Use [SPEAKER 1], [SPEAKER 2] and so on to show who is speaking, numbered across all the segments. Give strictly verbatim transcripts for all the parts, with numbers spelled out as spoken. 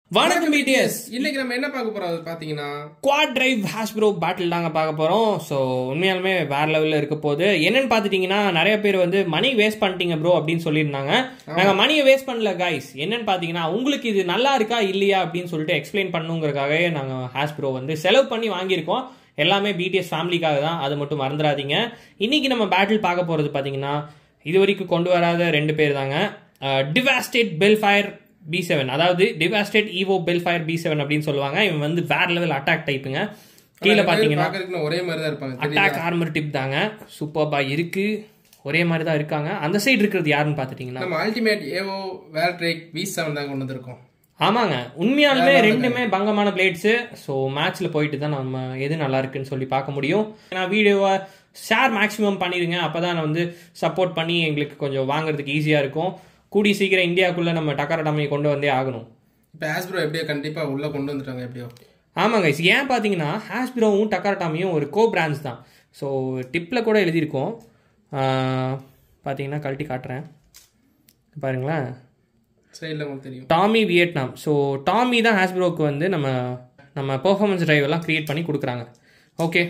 [SPEAKER 1] வணக்கம் பிடிஎஸ்.
[SPEAKER 2] இன்னைக்கு நம்ம என்ன பார்க்க போறோம் பாத்தீங்கன்னா
[SPEAKER 1] குவாட் டிரைவ் ஹாஸ்ப்ரோ பேட்டில் தாங்க பார்க்க போறோம். ஸோ உண்மையாலுமே வேற லெவலில் இருக்க போது. என்னன்னு பாத்துட்டீங்கன்னா நிறைய பேர் வந்து மணி வேஸ்ட் பண்ணிட்டீங்க ப்ரோ அப்படின்னு சொல்லியிருந்தாங்க. நாங்க மணியை வேஸ்ட் பண்ணல கைஸ். என்னன்னு பாத்தீங்கன்னா உங்களுக்கு இது நல்லா இருக்கா இல்லையா அப்படின்னு சொல்லிட்டு எக்ஸ்பிளைன் பண்ணுங்கிறதுக்காகவே நாங்க ஹாஸ்ப்ரோ வந்து செலவு பண்ணி வாங்கியிருக்கோம். எல்லாமே பிடிஎஸ் ஃபேமிலிக்காக தான், அதை மட்டும் மறந்துடாதீங்க. இன்னைக்கு நம்ம பேட்டில் பார்க்க போறது பாத்தீங்கன்னா இது வரைக்கும் கொண்டு வராத ரெண்டு பேர் தாங்க. டிவாஸ்டேட் பெல்ஃபயர் பி செவன், அதாவது டிவாஸ்டேட் ஈவோ பெல்ஃபயர் பி செவன் அப்படின்னு சொல்லுவாங்க. இவன் வந்து வேற லெவல் அட்டாக் டைப்புங்க. கீழே பாத்தீங்கன்னா
[SPEAKER 2] ஒரே மாதிரி தான் இருப்பாங்க.
[SPEAKER 1] அட்டாக் ஆர்மர் டிப் தாங்க. சூப்பர்பா இருக்கு, ஒரே மாதிரி தான் இருக்காங்க. அந்த சைடு இருக்கிறது யாருன்னு பாத்துட்டீங்கன்னா
[SPEAKER 2] நம்ம ultimate Evo Valtryek B seven தான் கொண்டு வந்திருக்கோம்.
[SPEAKER 1] ஆமாங்க, உண்மையாலுமே ரெண்டுமே பங்கமான பிளேட்ஸ். ஸோ மேட்ச்ல போயிட்டு தான் நம்ம எது நல்லா இருக்குன்னு சொல்லி பார்க்க முடியும். நான் வீடியோவை ஷேர் மேக்ஸிமம் பண்ணிடுங்க, அப்பதான் நான் வந்து சப்போர்ட் பண்ணி எங்களுக்கு கொஞ்சம் வாங்குறதுக்கு ஈஸியா இருக்கும். கூடி சீக்கிரம் இந்தியாவுக்குள்ள நம்ம டக்கரடாமையை கொண்டு வந்தே ஆகணும்.
[SPEAKER 2] இப்போ ஹாஸ்ப்ரோ எப்படியோ கண்டிப்பா உள்ள கொண்டு வந்துட்டாங்க எப்படியோ.
[SPEAKER 1] ஆமாங்க, ஏன் பார்த்தீங்கன்னா ஹாஸ்ப்ரோவும் டக்கரடாமையும் ஒரு கோ பிராண்ட்ஸ் தான். ஸோ டிப்பில் கூட எழுதியிருக்கோம். பார்த்தீங்கன்னா கழட்டி காட்டுறேன் பாருங்களேன்.
[SPEAKER 2] சைடில் உங்களுக்கு தெரியும்
[SPEAKER 1] டாமி வியட்நாம். ஸோ டாமி தான் ஹாஸ்ப்ரோவுக்கு வந்து நம்ம நம்ம பெர்ஃபார்மன்ஸ் டிரைவ் எல்லாம் கிரியேட் பண்ணி கொடுக்குறாங்க. ஓகே,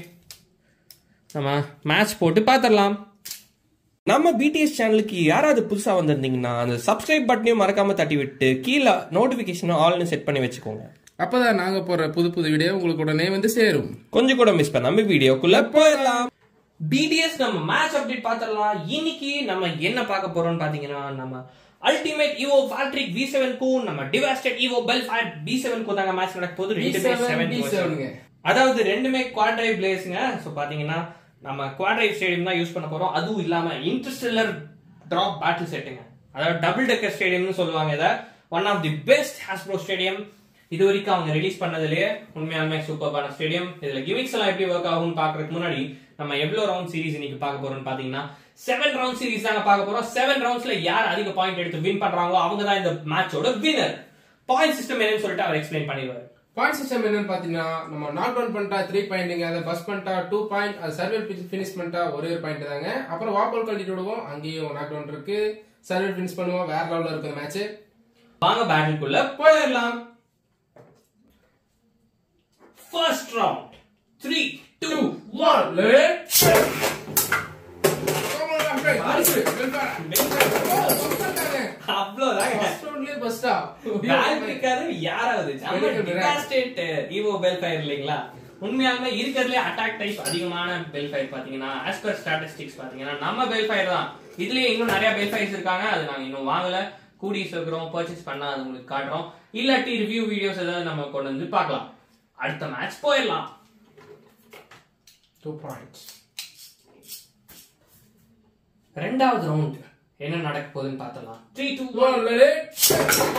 [SPEAKER 1] நம்ம மேட்ச் போட்டு பார்த்துடலாம். நம்ம பிடிஎஸ் சேனலுக்கு யாராவது புதுசா வந்திருந்தீங்கன்னா அந்த சப்ஸ்கிரைப் பட்டனையும் மறக்காம தட்டி விட்டு கீழே நோட்டிபிகேஷன் ஆல்னு செட் பண்ணி வச்சுக்கோங்க.
[SPEAKER 2] அப்பதான் நாங்க போற புது புது வீடியோ உங்களுக்கு உடனே வந்து சேரும்.
[SPEAKER 1] கொஞ்சம் கூட மிஸ் பண்ணாம வீடியோக்குள்ள போயிடலாம். பிடிஎஸ் நம்ம மேட்ச் அப்டேட் பார்த்துடலாம். இன்னைக்கு நம்ம என்ன பார்க்க போறோம்னு பாத்தீங்கன்னா நம்ம ultimate Evo Valtryek V seven க்கும் நம்ம டிவாஸ்டேட் ஈவோ பெல்ஃபயர் பி செவன் க்கும் தாங்க மேட்ச் நடக்க போகுது. ரெண்டுமே அதாவது ரெண்டுமே குவாட் டிரைவ் பிளேஸ்ங்க. ஸோ பாத்தீங்கன்னா நம்ம குவாட் டிரைவ் ஸ்டேடியம் தான் யூஸ் பண்ண போறோம். அதுவும் இல்லாம இன்டர்ஸ்டெல்லர் டிராப் பேட்டில் செட்டுங்க. அதாவது டபுள் டெக்கர் ஸ்டேடியம்னு சொல்லுவாங்க. இதை one of the best Hasbro stadium இது வரைக்கும் அவங்க ரிலீஸ் பண்ணதுலயே உண்மையாலுமே சூப்பரான ஸ்டேடியம். இதுல கிமிக்ஸ் எல்லாம் எப்படி ஒர்க் ஆகும்னு பாக்குறதுக்கு முன்னாடி நம்ம எவ்வளவு ரவுண்ட் சீரிஸ் இன்னைக்கு பார்க்க போறோம்னு பாத்தீங்கன்னா செவன் ரவுண்ட் சீரிஸ் தாங்க பார்க்க போறோம். செவன் ரவுண்ட்ஸ்ல யார் அதிக பாயிண்ட் எடுத்து வின் பண்றாங்களோ அவங்க தான் இந்த மேட்சோட வின்னர். பாயிண்ட் சிஸ்டம் என்னன்னு சொல்லிட்டு அவர் எக்ஸ்பிளைன் பண்ணிடுவாரு.
[SPEAKER 2] பாயிண்ட் சிஸ்டம் என்னன்னு பாத்தீங்கன்னா நம்ம நாக் டவுன் பண்ணிட்டா த்ரீ பாயிண்ட்ங்க, அதை பஸ் பண்ணிட்டா டூ பாயிண்ட், அது சர்வே பினிஷ் பண்ணிட்டா ஒரே ஒரு பாயிண்ட் தாங்க. அப்புறம் வாபல் கழட்டிட்டு விடுவோம், அங்கேயும் நாக் டவுன் இருக்கு, சர்வே பினிஷ் பண்ணுவோம். வேற லெவல்ல இருக்கு மேட்ச். வாங்க பேட்டிலுக்குள்ள போயிடலாம்.
[SPEAKER 1] First round three two
[SPEAKER 2] one let's
[SPEAKER 1] உண்மையாலுமே இருக்கிறதுல அட்டாக் டைப் அதிகமான பெல்ஃபயர் பாத்தீங்கன்னா as per statistics பாத்தீங்கன்னா நம்ம பெல்ஃபயர் தான். இதுலயே இன்னும் நிறைய பெல்ஃபயர்ஸ் இருக்காங்க, அது நாங்க இன்னும் வாங்கல. கூடி இருக்கிறோம், பர்ச்சேஸ் பண்ணா அது உங்களுக்கு காட்டுறோம். இல்லாட்டி ரிவ்யூ வீடியோஸ் ஏதாவது நம்ம கொண்டு வந்து பார்க்கலாம். அடுத்த மேட்ச் போயிடலாம்.
[SPEAKER 2] two points.
[SPEAKER 1] ரெண்டாவது ரவுண்ட் என்ன நடக்க போகுதுன்னு பார்த்தலாம். three two one
[SPEAKER 2] let's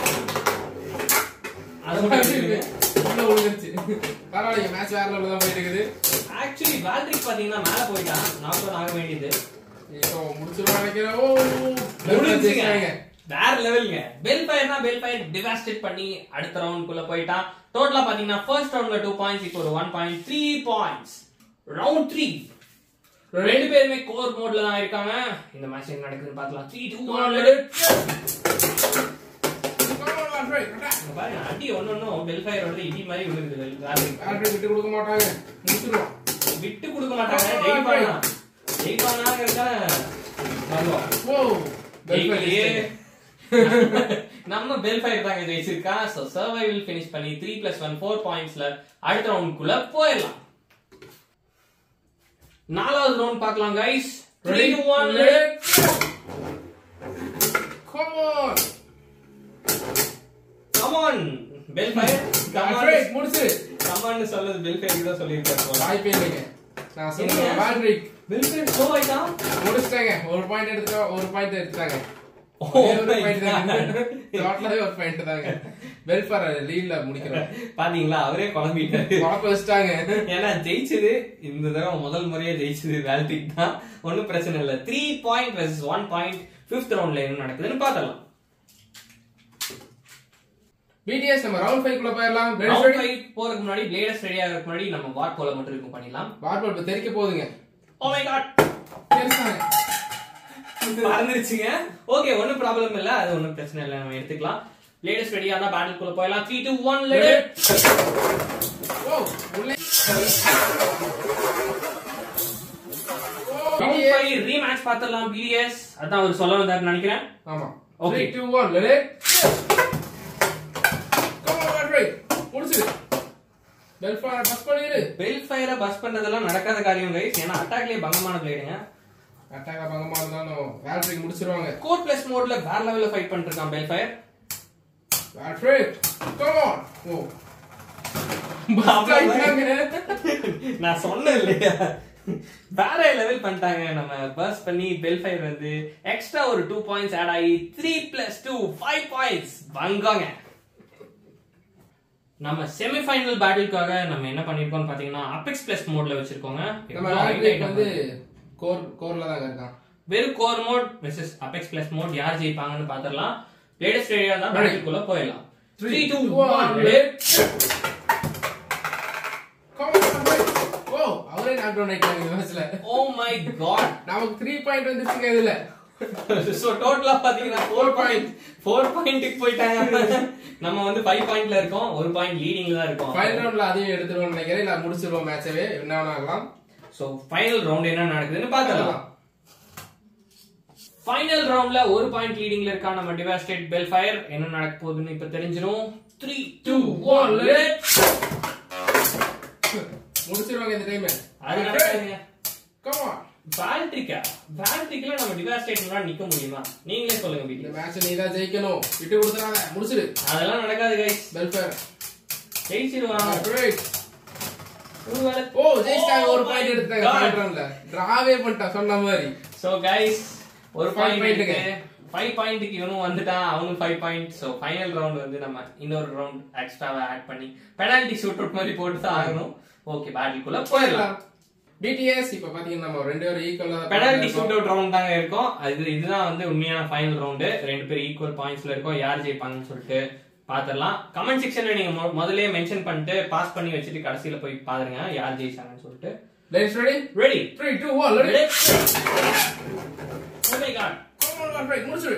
[SPEAKER 2] அது மாதிரி உள்ள ஒளிஞ்சிருச்சு. பரவாயில்லை, மேட்ச் வேற லெவல்ல தான் போயிட்டு இருக்குது.
[SPEAKER 1] ஆக்சுவலி வால்ட்ரிக் பாத்தீங்கன்னா மேல போயிட்டான், நாக் டவுன் ஆக வேண்டியது.
[SPEAKER 2] இப்போ முடிச்சிரலாம் நினைக்கிறேன். ஓ
[SPEAKER 1] முடிஞ்சிங்க, வேற லெவல்ங்க. பெல்ஃபயர்னா பெல்ஃபயர் டிவாஸ்டேட் பண்ணி அடுத்த ரவுண்டுக்குள்ள போயிட்டான். டோட்டலா பாத்தீங்கன்னா ஃபர்ஸ்ட் ரவுண்ட்ல two பாயிண்ட்ஸ், இப்போ ஒரு one point three points. Round three ரெண்டு பேருமே கோர் மோட்ல தான் இருக்காங்க. இந்த மேட்ச் என்ன நடக்குதுன்னு பார்க்கலாம். three two one பாருங்க, அடி ஒன்னொன்னும் பெல்ஃபயரோட இடி மாதிரி விழுகுது.
[SPEAKER 2] விட்டு கொடுக்க மாட்டாங்க, முடிச்சிருவோம்.
[SPEAKER 1] விட்டு கொடுக்க மாட்டாங்க, ஜெயிப்பானா ஜெயிப்பானாங்கிறத நம்ம பெல்ஃபயர் தாங்க ஜெயிச்சிருக்கா. சோ சர்வைவல் ஃபினிஷ் பண்ணி three plus one four பாயிண்ட்ஸ்ல அடுத்த ரவுண்டுக்குள்ள போயிடலாம். நாலாவது ரவுண்ட் பார்க்கலாம் guys. three two one let's
[SPEAKER 2] come on
[SPEAKER 1] come on Belfire come on
[SPEAKER 2] முடிச்சு
[SPEAKER 1] come on சொல்றது பெல்ஃபயர் தான் சொல்லிருக்காரு.
[SPEAKER 2] வாய்ப்பே இல்லைங்க. நான் சொல்றேன் வால்ட்ரிக்
[SPEAKER 1] பெல்ஃபயர் சோ ஆயிட்டா
[SPEAKER 2] முடிச்சிட்டாங்க. ஒரு பாயிண்ட் எடுத்துட்டா, ஒரு பாயிண்ட் எடுத்துட்டாங்க.
[SPEAKER 1] பாத்தீங்களா, அவரே குழம்பிட்டாரு. ஏன்னா ஜெயிச்சது இந்த தடவை முதல் முறையே ஜெயிச்சது வால்ட்ரிக் தான். ஒன்னும் பிரச்சனை இல்ல. Three point versus one point fifth ரவுண்ட்ல என்ன நடக்குதுன்னு பாத்தலாம்.
[SPEAKER 2] பிடிஎஸ் நம்ம ரவுண்ட் ஃபைவ் குள்ள போயிடலாம்.
[SPEAKER 1] ரவுண்ட் ஃபைவ் போறதுக்கு முன்னாடி பிளேடர்ஸ் ரெடி ஆகிறதுக்கு முன்னாடி நம்ம வாட் போல மட்டும் இருக்கும் பண்ணிடலாம்.
[SPEAKER 2] வாட் போல் தெரிக்க போகுதுங்க.
[SPEAKER 1] ஓ மை காட், மறந்துருச்சுங்க. ஓகே, ஒன்னும் ப்ராப்ளம் இல்ல, அது ஒன்னும் பிரச்சனை இல்ல, நம்ம எடுத்துக்கலாம். லேட்டஸ்ட் ரெடியா இருந்தா பேட்டில் குள்ள போயலாம். three two one let it.
[SPEAKER 2] Oh உள்ளே
[SPEAKER 1] ரவுண்ட் five ரீமேட்ச் பார்த்தலாம். பிடிஎஸ் அதான் அவர் சொல்ல வந்தாருன்னு நினைக்கிறேன்.
[SPEAKER 2] ஆமா.
[SPEAKER 1] Okay
[SPEAKER 2] three two one let it. come on Valtryek முடிச்சு Belfire பஸ் பண்ணிரு.
[SPEAKER 1] Belfire பஸ் பண்றதெல்லாம் நடக்காத காரியம் गाइस. ஏனா அட்டாக்லயே பங்கமான பிளேடுங்க.
[SPEAKER 2] அட்டாக பங்கமா இருந்தாலும் Valtryek முடிச்சிருவாங்க.
[SPEAKER 1] கோர் பிளஸ் மோட்ல வேற லெவல்ல ஃபைட் பண்ணிட்டு இருக்கான் Belfire.
[SPEAKER 2] Valtryek come on. ஓ
[SPEAKER 1] நான் சொன்னேன் இல்லையா, வேற லெவல் பண்ணிட்டாங்க. நம்ம பஸ் பண்ணி Belfire வந்து எக்ஸ்ட்ரா ஒரு two பாயிண்ட்ஸ் ஆட் ஆகி three plus two five points வாங்குவாங்க. நம்ம செமி ஃபைனல் பேட்டிலுக்காக நம்ம என்ன பண்ணிருக்கோம் பாத்தீங்கன்னா அபெக்ஸ் பிளஸ் மோட்ல வச்சிருக்கோங்க.
[SPEAKER 2] நம்ம Valtryek வந்து கோர் கோர்ல தான் இருக்கான்.
[SPEAKER 1] வெறும் core mode versus apex plus mode யார் ஜெயிப்பாங்கன்னு பாத்துறலாம். லேட்டஸ்ட் ரெடியா தான் பேட்டிலுக்குள்ள போயிடலாம். three two one let
[SPEAKER 2] come on. ஓ அவரே நாக் டவுன் ஆயிட்டாங்க இந்த மேட்ச்ல.
[SPEAKER 1] ஓ மை காட்,
[SPEAKER 2] நமக்கு three பாயிண்ட் வந்துருச்சுங்க இதுல.
[SPEAKER 1] சோ டோட்டலா பாத்தீங்கன்னா four பாயிண்ட் four பாயிண்ட்க்கு போயிட்டாங்க. நம்ம வந்து five பாயிண்ட்ல இருக்கோம், ஒரு பாயிண்ட் லீடிங்ல தான் இருக்கோம்.
[SPEAKER 2] ஃபைனல் ரவுண்ட்ல அதையும் எடுத்துறோம்னு நினைக்கிறேன். இல்ல முடிச்சிருவோம் மேட்சவே, என்ன வேணா ஆகலாம்.
[SPEAKER 1] சோ ஃபைனல் ரவுண்ட் என்ன நடக்குதுன்னு பார்த்தலாம். ஃபைனல் ரவுண்ட்ல ஒரு பாயிண்ட் லீடிங்ல இருக்கா நம்ம Devastate Belfire. என்ன நடக்க போகுதுன்னு இப்ப தெரிஞ்சிரும். three two one let
[SPEAKER 2] முடிச்சிருவாங்க இந்த டைம்.
[SPEAKER 1] அது நடக்குதுங்க.
[SPEAKER 2] கம் ஆன்
[SPEAKER 1] Valtryek Valtrykல நம்ம Devastate முன்னாடி நிக்க முடியுமா? நீங்களே சொல்லுங்க பிடி.
[SPEAKER 2] இந்த மேட்ச் நீ தான் ஜெயிக்கணும். விட்டு கொடுத்துறாத, முடிச்சிரு.
[SPEAKER 1] அதெல்லாம் நடக்காது गाइस.
[SPEAKER 2] Belfire
[SPEAKER 1] ஜெயிச்சிருவாங்க.
[SPEAKER 2] கிரேட்.
[SPEAKER 1] ஒருவேளை
[SPEAKER 2] ஓ ஜெயிச்சாங்க, ஒரு பாயிண்ட் எடுத்தாங்க ஃபைனல் ரவுண்ட்ல. டிராவே பண்ணிட்டா சொன்ன மாதிரி.
[SPEAKER 1] சோ गाइस ஒரு பாயிண்ட்
[SPEAKER 2] பாயிண்ட்
[SPEAKER 1] இருக்கு. five பாயிண்ட்க்கு இவனும் வந்துட்டான், அவனும் five point. So final round வந்து நம்ம இன்னொரு ரவுண்ட் எக்ஸ்ட்ராவா ஆட் பண்ணி பெனல்டி ஷூட் அவுட் மாதிரி போட்டு தான் ஆகணும். ஓகே பேட்டிலுக்குள்ள போயிடலாம்.
[SPEAKER 2] பிடிஎஸ் இப்ப பாத்தீங்கன்னா நம்ம ரெண்டு பேரும் ஈக்குவலா
[SPEAKER 1] பெனல்டி ஷூட் அவுட் ரவுண்ட் தாங்க இருக்கும். அது இதுதான் வந்து உண்மையான ஃபைனல் ரவுண்ட். ரெண்டு பேரும் ஈக்குவல் பாயிண்ட்ஸ்ல இருக்கோம். யார் ஜெயிப்பாங்கன்னு சொல்லிட்டு பாத்துறலாம். கமெண்ட் செக்ஷன்ல நீங்க முதல்லயே மென்ஷன் பண்ணிட்டு பாஸ் பண்ணி வச்சிட்டு கடைசில போய் பாருங்க யார் ஜெயிச்சாங்கன்னு சொல்லிட்டு.
[SPEAKER 2] Let's ready
[SPEAKER 1] ready
[SPEAKER 2] three two one let
[SPEAKER 1] oh my god
[SPEAKER 2] come on Valtryek முடிச்சிரு.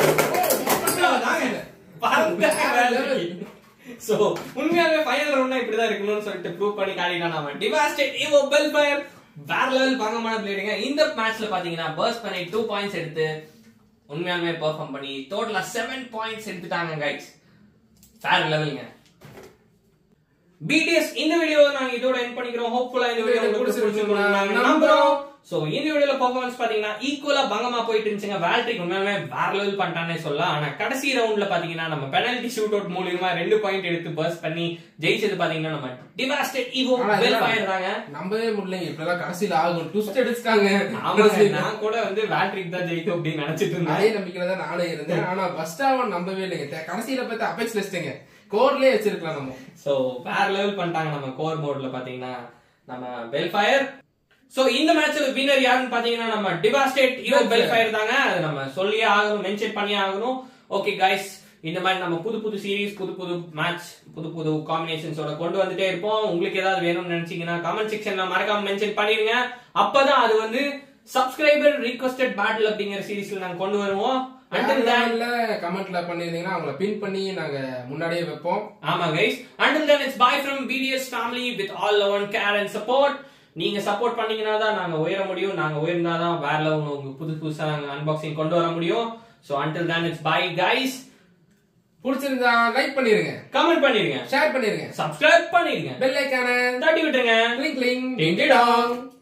[SPEAKER 1] சோ உண்மையாவே ஃபைனல் ரவுண்ட்னா இப்படிதான் இருக்கணும்னு சொல்லிட்டு ப்ரூவ் பண்ணி காட்டினா நாம Devastate Evo Belfire வேற லெவல் பங்கமான பிளேடுங்க. இந்த மேட்ச்ல பாத்தீங்கன்னா பர்ஸ்ட் பண்ணி two பாயிண்ட்ஸ் எடுத்து உண்மையாவே பெர்ஃபார்ம் பண்ணி டோட்டலா seven பாயிண்ட்ஸ் எடுத்துட்டாங்க गाइस. வேற லெவல்ங்க. பிடிஎஸ் இந்த வீடியோவை நாங்க இதோட எண்ட் பண்ணிக்கிறோம். ஹோப்ஃபுல்லா இந்த வீடியோ உங்களுக்கு பிடிச்சிருக்கும்னு நாங்க நம்புறோம். சோ இந்த வீடியோல பெர்ஃபார்மன்ஸ் பாத்தீங்கன்னா ஈக்குவலா பங்கமா போயிட்டு இருந்துச்சுங்க. Valtryek உண்மையாவே வேற லெவல் பண்ணிட்டானே சொல்லலாம். ஆனா கடைசி ரவுண்ட்ல பாத்தீங்கன்னா நம்ம பெனல்டி ஷூட் அவுட் மூலமா ரெண்டு பாயிண்ட் எடுத்து பர்ஸ்ட் பண்ணி ஜெயிச்சது பாத்தீங்கன்னா நம்ம Devastate Evo Belfire தாங்க.
[SPEAKER 2] நம்பவே முடியலங்க, இப்பலாம் கடைசில ஆகும் ட்விஸ்ட் எடுத்துட்டாங்க.
[SPEAKER 1] ஆமாங்க, நான் கூட வந்து Valtryek தான் ஜெயிக்கும் அப்படி நினைச்சிட்டு இருந்தேன்.
[SPEAKER 2] அதே நம்பிக்கையில தான் நானே இருந்தேன். ஆனா ஃபர்ஸ்ட் ஹாஃப் நம்பவே இல்லைங்க. கடைசில பார்த்து அபெக்ஸ் வெஸ்ட்ங்க கோர்லயே வச்சிருக்கலாம் நம்ம.
[SPEAKER 1] சோ வேற லெவல் பண்ணிட்டாங்க நம்ம கோர் மோட்ல பாத்தீங்கன்னா நம்ம Belfire. சோ இந்த மேட்ச்ல வின்னர் யாருன்னு பாத்தீங்கன்னா நம்ம Devastate Evo Belfire தாங்க. அது நம்ம சொல்லியே ஆகணும், மென்ஷன் பண்ணியே ஆகணும். ஓகே गाइस, இந்த மாதிரி நம்ம புது புது சீரிஸ், புது புது மேட்ச், புது புது காம்பினேஷன்ஸோட கொண்டு வந்துட்டே இருப்போம். உங்களுக்கு ஏதாவது வேணும்னு நினைச்சீங்கன்னா கமெண்ட் செக்ஷன்ல மறக்காம மென்ஷன் பண்ணிருங்க. அப்பதான் அது வந்து சப்ஸ்கிரைபர் ரிக்வெஸ்டட் பேட்டில் அப்படிங்கிற சீரிஸ்ல நாங்க கொண்டு வருவோம்.
[SPEAKER 2] until then கமெண்ட்ல பண்ணிருந்தீங்கன்னா அவங்கள பின் பண்ணி நாங்க முன்னாடியே வைப்போம்.
[SPEAKER 1] ஆமா guys, until then it's bye from B D S family with all love and care and support. நீங்க சப்போர்ட் பண்ணீங்கன்னா தான் நாங்க உயர முடியும். நாங்க உயர்ந்தா தான் வேற லெவல் உங்களுக்கு புது புதுசா நாங்க அன்பாக்சிங் கொண்டு வர முடியும். So until then it's bye guys.
[SPEAKER 2] பிடிச்சிருந்தா லைக் பண்ணிருங்க,
[SPEAKER 1] கமெண்ட் பண்ணிருங்க,
[SPEAKER 2] ஷேர் பண்ணிருங்க,
[SPEAKER 1] சப்ஸ்கிரைப் பண்ணிருங்க,
[SPEAKER 2] பெல் ஐகானை
[SPEAKER 1] தட்டி விட்டுருங்க.
[SPEAKER 2] கிளிங் கிளிங்
[SPEAKER 1] டிங் டிங் டாங்.